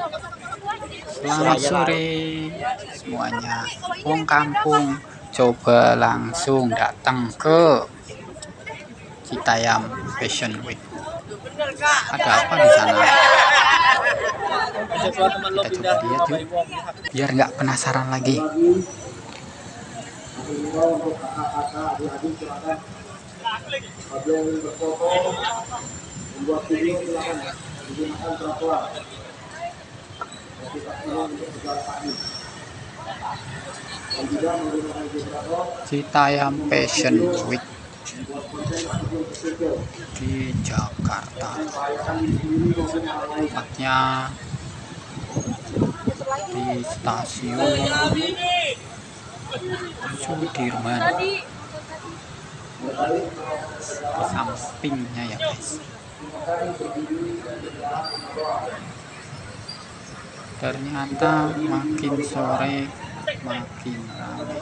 Selamat sore semuanya. Wong kampung, coba langsung datang ke Citayam Fashion Week. Ada apa di sana? Kita coba lihat yuk, biar nggak penasaran lagi. Citayam Fashion Week di Jakarta, tepatnya di stasiun Sudirman, di sampingnya ya guys. Ternyata makin sore makin ramai.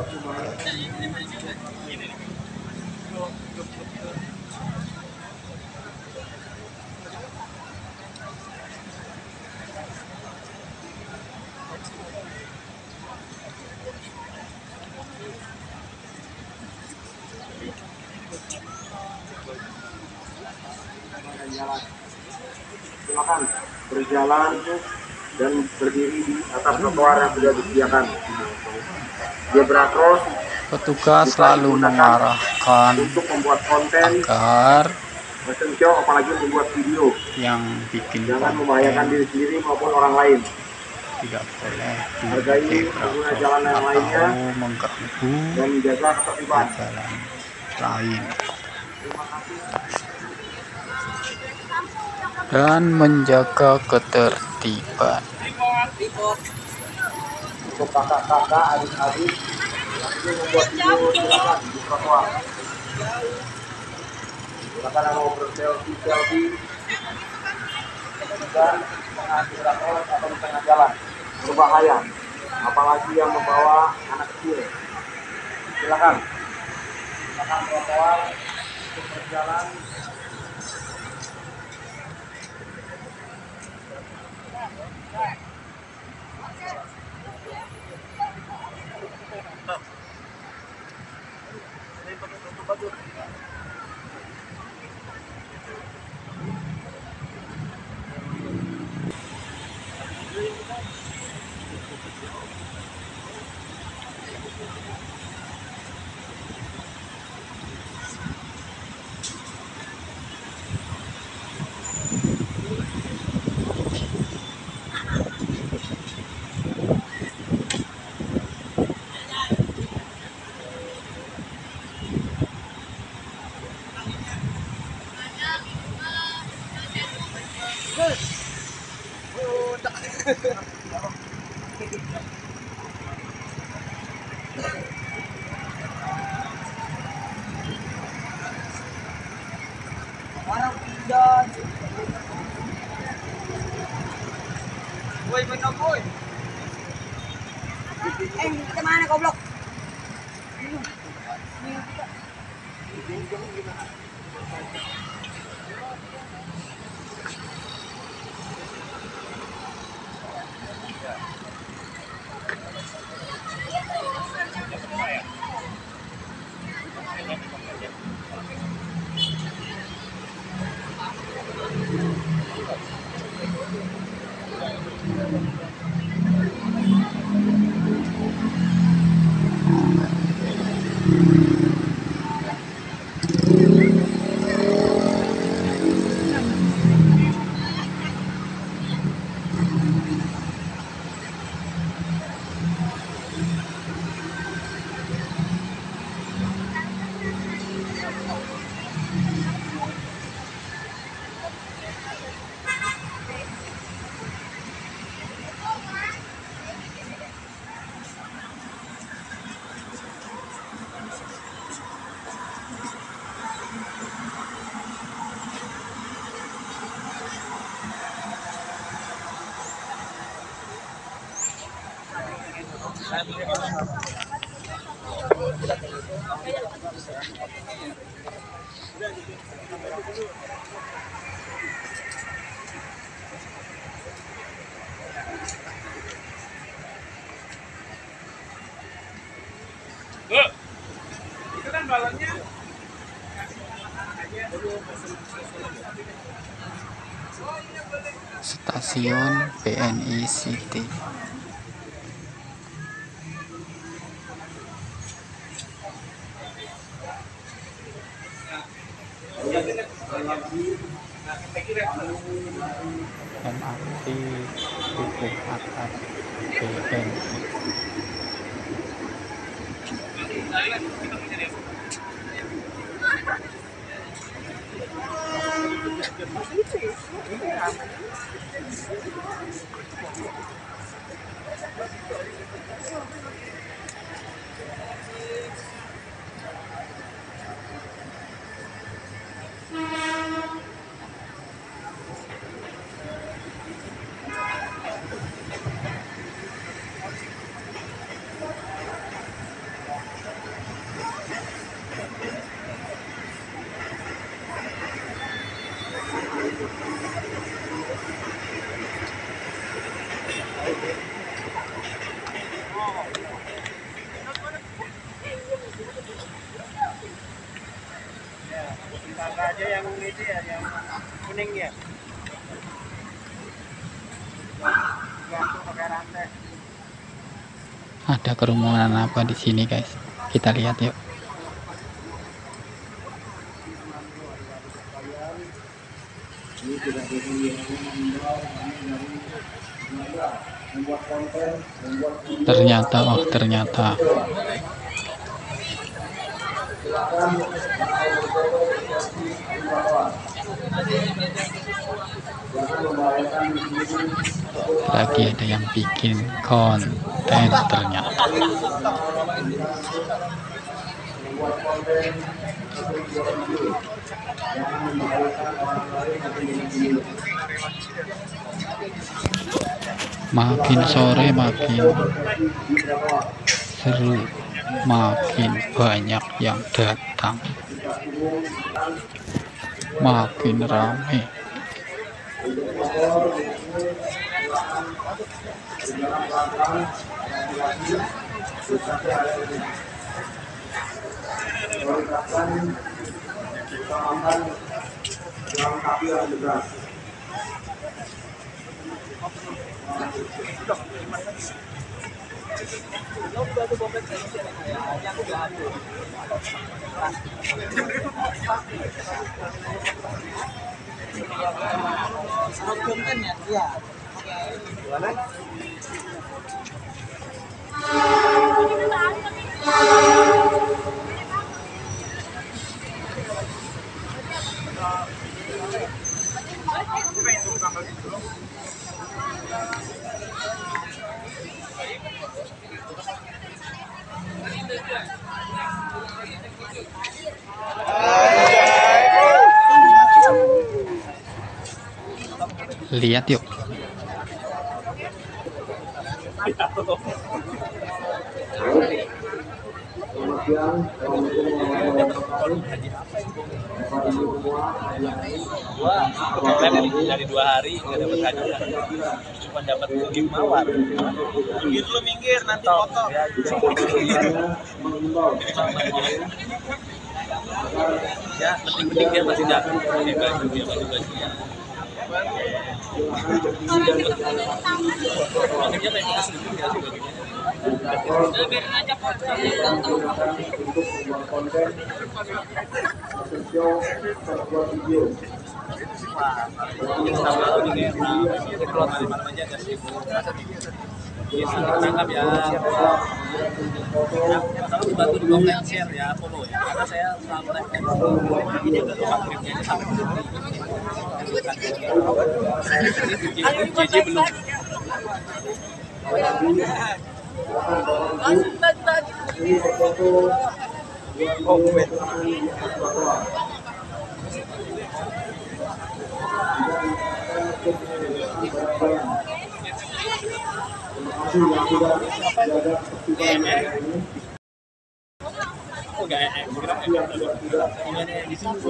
Silakan berjalan dan berdiri di atas trotoar yang sudah disediakan. Zebra cross. Petugas selalu mengarahkan untuk membuat konten agar show, apalagi membuat video yang bikin jangan membahayakan diri sendiri maupun orang lain. Tidak boleh Hargai pengguna jalan yang lainnya atau mengganggu dan menjaga ketertiban jalan lain dan menjaga ketertiban. Untuk kakak-kakak, adik-adik yang membuat video, silakan di trotoar. Silakan yang mau berselfie dan mengakhiri atau di tengah jalan berbahaya, apalagi yang membawa anak kecil. Silakan trotoar untuk berjalan. Woi, benar boy. Kita mana goblok? Stasiun BNI City. MRT Dukuh Atas BNI. Aja yang ini ya, yang kuning ya. Pakai rantai. Ada kerumunan apa di sini, guys? Kita lihat yuk. Ternyata lagi ada yang bikin konten ternyata. Makin sore makin seru, makin banyak yang datang, makin ramai. Lihat yuk. Dari 2 hari nggak dapat hadiah, cuma dapat gift mawar. Minggir dulu, minggir nanti foto. Ya, penting-penting dia masih dapat baju-bajunya. Tangkap ya. Bantu di komen, share ya, follow ya. Karena saya selalu live JJ belum. Oh, enggak, di sini.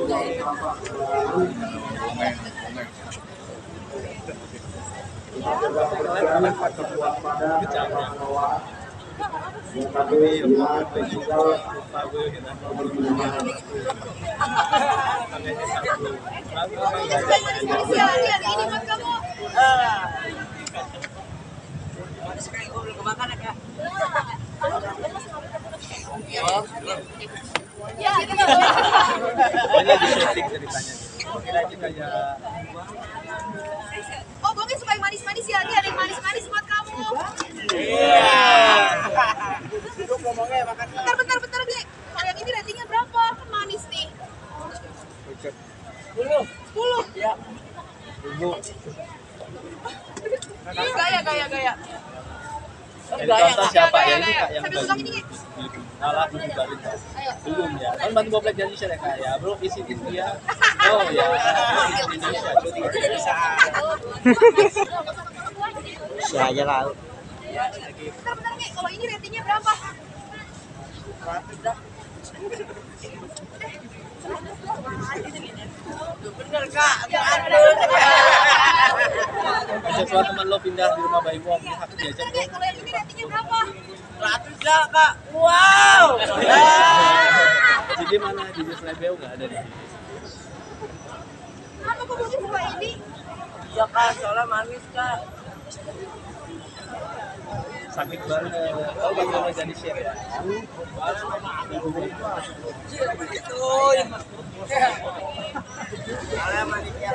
Ya, gitu. Banyak di setting ceritanya. Kira-kira kayak Oh, Bogi suka yang manis-manis ya. Dia ada yang manis-manis buat kamu. Duduk ngomongnya makan. Bentar, Bi. Kalau yang ini ratingnya berapa? Kan manis nih. 10. Ya. Gaya. yang ditonton siapa ya ini Gaya. kak yang Sambil susah ini, Ki. malah belum balik Kak. Ayo. Belum ya kan bantu Boblek jadi share ya kak ya bro isi dia oh ya Indonesia cuti bisa Saya aja lah. Bentar, Ki. Kalau ini ratingnya berapa? Bener kak. ajak semua teman lo pindah di rumah Bayi Wong ini hak diajak Bentar, Ki. Kalau yang ini ratingnya berapa? 100 lah kak. Wow. jadi mana di Slebeu nggak ada di sini Kenapa kok Bogi suka ini? Ya kak, soalnya manis kak. sakit banget oh bantu lo jadi share ya Soalnya manis ya.